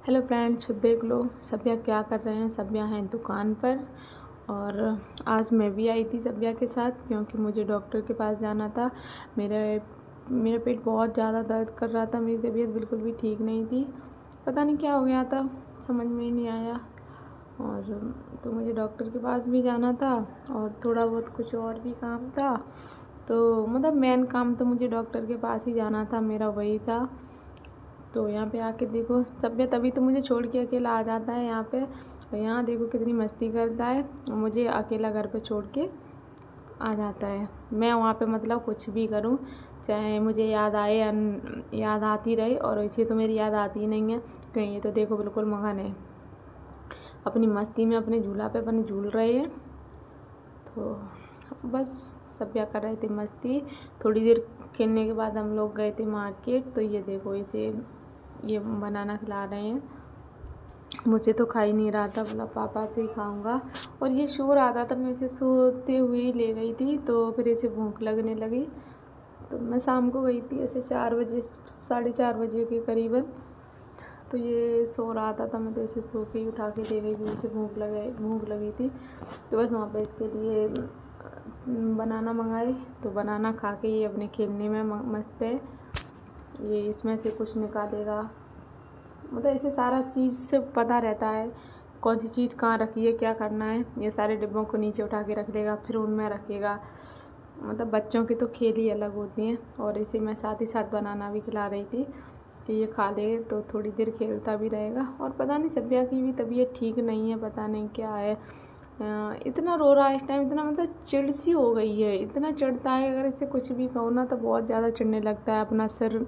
Hello friends, देख लो सभ्या क्या कर रहे हैं। सभ्या हैं दुकान पर और आज मैं भी आई थी सभ्या के साथ क्योंकि मुझे डॉक्टर के पास जाना था। मेरा पेट बहुत ज़्यादा दर्द कर रहा था। मेरी तबीयत बिल्कुल भी ठीक नहीं थी। पता नहीं क्या हो गया था, समझ में ही नहीं आया। और तो मुझे डॉक्टर के पास भी जाना था और थोड़ा बहुत कुछ और भी काम था। तो मतलब मेन काम तो मुझे डॉक्टर के पास ही जाना था, मेरा वही था। तो यहाँ पे आके देखो सभ्य तभी तो मुझे छोड़ के अकेला आ जाता है यहाँ पे। और यहाँ देखो कितनी मस्ती करता है और मुझे अकेला घर पे छोड़ के आ जाता है। मैं वहाँ पे मतलब कुछ भी करूँ, चाहे मुझे याद आए या याद आती रहे, और इसे तो मेरी याद आती ही नहीं है क्योंकि ये तो देखो बिल्कुल मगन है अपनी मस्ती में, अपने झूला पे अपने झूल रहे हैं। तो बस सभ्या कर रहे थे मस्ती। थोड़ी देर खेलने के बाद हम लोग गए थे मार्केट। तो ये देखो इसे ये बनाना खिला रहे हैं। मुझे तो खा ही नहीं रहा था, बोला पापा से ही खाऊंगा। और ये सो रहा था तब मैं इसे सोते हुए ही ले गई थी। तो फिर इसे भूख लगने लगी तो मैं शाम को गई थी ऐसे 4 बजे 4:30 बजे के करीबन। तो ये सो रहा था तब मैं तो इसे सो के ही उठा के ले गई थी। इसे भूख लगी थी तो बस वहाँ पे इसके लिए बनाना मंगाए। तो बनाना खा के ये अपने खेलने में मस्त है। ये इसमें से कुछ निकालेगा, मतलब इसे सारा चीज़ से पता रहता है कौन सी चीज़ कहाँ रखी है, क्या करना है। ये सारे डिब्बों को नीचे उठा के रख लेगा, फिर उनमें रखेगा। मतलब बच्चों की तो खेल ही अलग होती हैं। और इसे मैं साथ ही साथ बनाना भी खिला रही थी कि ये खा ले तो थोड़ी देर खेलता भी रहेगा। और पता नहीं सभ्या की भी तबीयत ठीक नहीं है, पता नहीं क्या है। इतना रो रहा है इस टाइम, इतना मतलब चिड़ सी हो गई है। इतना चिढ़ता है, अगर इसे कुछ भी कहो ना तो बहुत ज़्यादा चिढ़ने लगता है। अपना सिर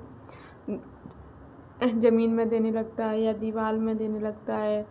ज़मीन में देने लगता है या दीवार में देने लगता है।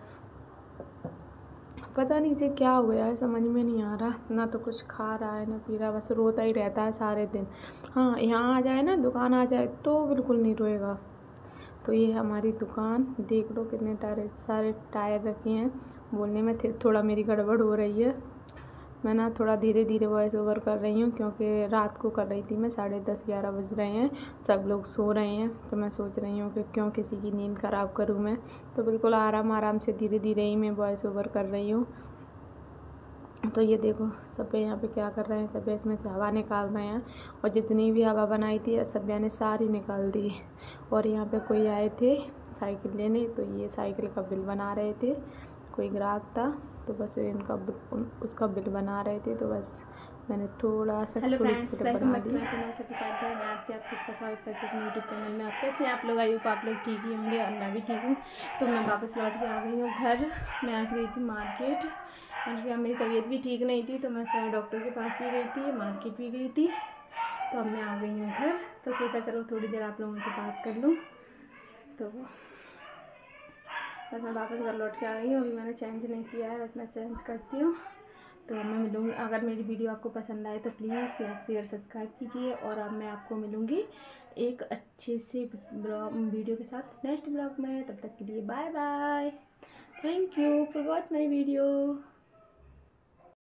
पता नहीं इसे क्या हो गया है, समझ में नहीं आ रहा। ना तो कुछ खा रहा है ना पी रहा, बस रोता ही रहता है सारे दिन। हाँ, यहाँ आ जाए ना, दुकान आ जाए तो बिल्कुल नहीं रोएगा। तो ये है हमारी दुकान, देख लो कितने सारे टायर रखे हैं। बोलने में थोड़ा मेरी गड़बड़ हो रही है। मैं ना थोड़ा धीरे धीरे वॉइस ओवर कर रही हूँ क्योंकि रात को कर रही थी मैं। 10:30-11 बज रहे हैं, सब लोग सो रहे हैं। तो मैं सोच रही हूँ कि क्यों किसी की नींद ख़राब करूँ मैं। तो बिल्कुल आराम आराम से धीरे धीरे ही मैं वॉइस ओवर कर रही हूँ। तो ये देखो सभ्या यहाँ पे क्या कर रहे हैं। सभ्या इसमें से हवा निकाल रहे हैं और जितनी भी हवा बनाई थी सभ्या ने सारी निकाल दी। और यहाँ पे कोई आए थे साइकिल लेने, तो ये साइकिल का बिल बना रहे थे। कोई ग्राहक था तो बस इनका उसका बिल बना रहे थे। तो बस मैंने थोड़ा सा हेलो थोड़ी सी फ्रेंड्स, क्लिप वेलकम बना बैक टू ली। My channel Sati Upadhyay. मैं आप सबका स्वागत करती हूँ अपने यूट्यूब चैनल में। आप कैसे हैं आप लोग? आई होप आप लोग ठीक ही होंगे और मैं भी ठीक हूँ। तो मैं वापस लौट के आ गई हूँ घर। मैं आज गई थी मार्केट क्योंकि मेरी तबीयत भी ठीक नहीं थी। तो मैं समय डॉक्टर के पास भी गई थी, मार्केट भी गई थी। तो अब मैं आ गई हूँ घर। तो सोचा चलो थोड़ी देर आप लोगों से बात कर लूँ। तो बस मैं वापस घर लौट के आ गई हूँ। अभी मैंने चेंज नहीं किया है, बस मैं चेंज करती हूँ। तो मैं मिलूँगी, अगर मेरी वीडियो आपको पसंद आए तो प्लीज़ लाइक शेयर सब्सक्राइब कीजिए। और अब मैं आपको मिलूँगी एक अच्छे से वीडियो के साथ नेक्स्ट ब्लॉग में। तब तक के लिए bye bye. Thank you for watch my video.